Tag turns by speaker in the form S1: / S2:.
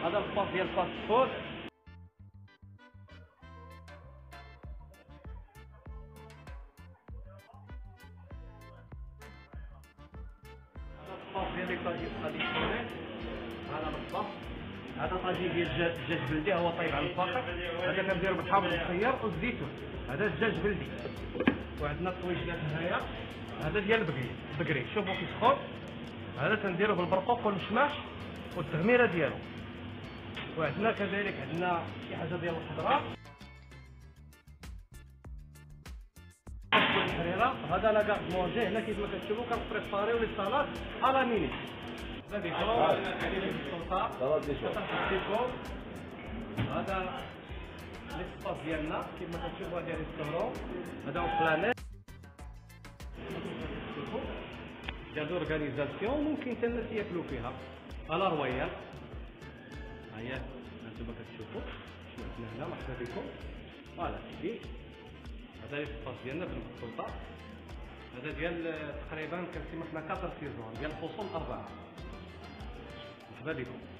S1: هذا الباس ديال الفاست فود. هذا الباس ديال لي طاجي تراديسيونيل. هذا بالضبط هذا طاجي ديال الدجاج بلدي، هو طايب على الفاخر. هذا كنديرو بالحامض الخيار والزيتون. هذا الدجاج بلدي. وعندنا الطويجيات هنايا، هذا ديال البقري. شوفوا كي سخون. هذا تنديرو بالبرقوق والمشماش والتغميره ديالو. وعندنا كذلك عندنا شي حاجه ديال الخضره. هذا لا كارت مونجي. هنا كيف ما كتشوفوا كنبريباريو لي سالاد على مينيت. هذا ديكور بطوطة. هذا ليسباس ديالنا كيف ما كتشوفوا. هذا ريستورون، هذا بلانيت ديال لورغانيزاسيون. ممكن حتى الناس ياكلوا فيها على رويال. ها هي انتما كتشوفوا شنو عندنا هنا. مرحبا بكم. فوالا سيدي، هذا ليسباس ديالنا بالبطوطة. هذا ديال تقريبا كنسميو حنا 4 سيزون ديال الفصول 4. مرحبا بكم.